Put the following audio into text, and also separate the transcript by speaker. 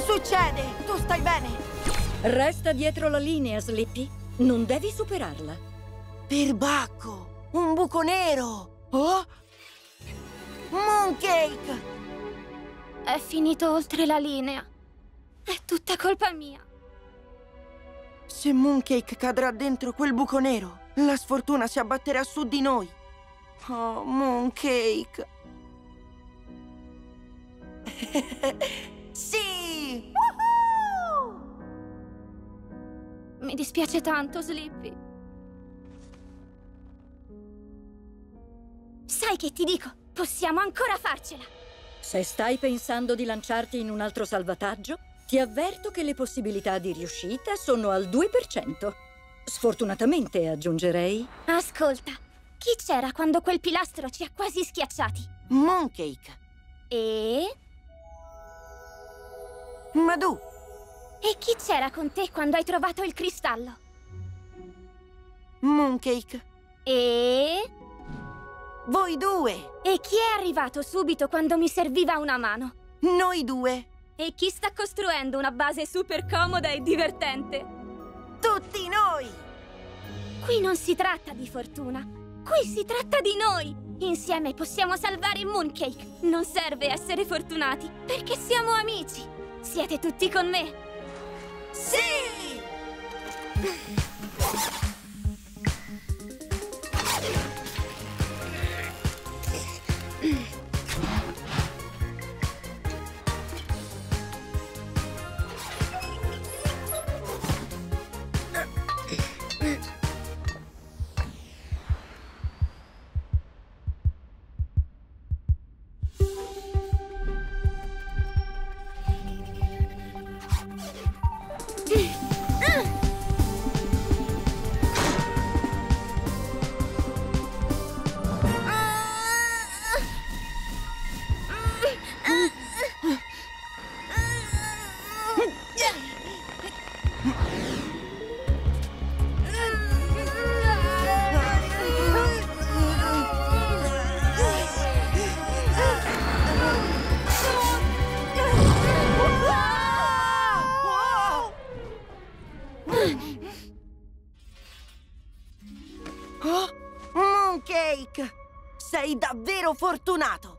Speaker 1: succede? Tu stai bene?
Speaker 2: Resta dietro la linea, Slippy. Non devi superarla.
Speaker 1: Perbacco! Un buco nero! Oh? Mooncake!
Speaker 3: È finito oltre la linea. È tutta colpa mia.
Speaker 1: Se Mooncake cadrà dentro quel buco nero, la sfortuna si abbatterà su di noi. Oh, Mooncake! Sì! Woohoo!
Speaker 3: Mi dispiace tanto, Slippy. Sai che ti dico? Possiamo ancora farcela!
Speaker 2: Se stai pensando di lanciarti in un altro salvataggio, ti avverto che le possibilità di riuscita sono al 2%. Sfortunatamente, aggiungerei.
Speaker 3: Ascolta, chi c'era quando quel pilastro ci ha quasi schiacciati?
Speaker 1: Mooncake!
Speaker 3: E
Speaker 1: Madù!
Speaker 3: chi c'era con te quando hai trovato il cristallo?
Speaker 1: Mooncake!
Speaker 3: E
Speaker 1: Voi due!
Speaker 3: chi è arrivato subito quando mi serviva una mano?
Speaker 1: Noi due!
Speaker 3: E chi sta costruendo una base super comoda e divertente?
Speaker 1: Tutti noi!
Speaker 3: Qui non si tratta di fortuna, qui si tratta di noi! Insieme possiamo salvare Mooncake! Non serve essere fortunati, perché siamo amici! Siete tutti con me?
Speaker 1: Sì! Oh, Mooncake! Sei davvero fortunato!